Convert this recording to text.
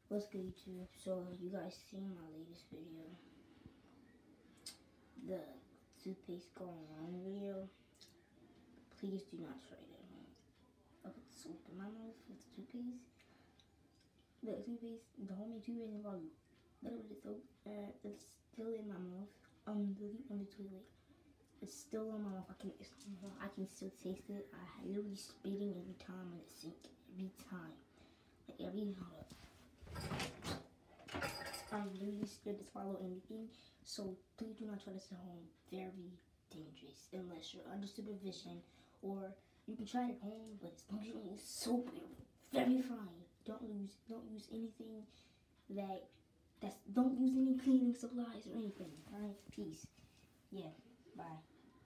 What's good, YouTube? So you guys seen my latest video, the toothpaste going wrong video. Please do not try it at home. I put the soap in my mouth with the toothpaste. The homemade toothpaste is about literally soap. It's still in my mouth on the toilet. It's still in my mouth. I can still taste it. I literally spitting every time in the sink. Every time. I'm really scared to swallow anything, so please do not try this at home. Very dangerous unless you're under supervision, or you can try it at home, but as long as you use soap, very fine. Don't use anything don't use any cleaning supplies or anything. Alright, peace. Yeah, bye.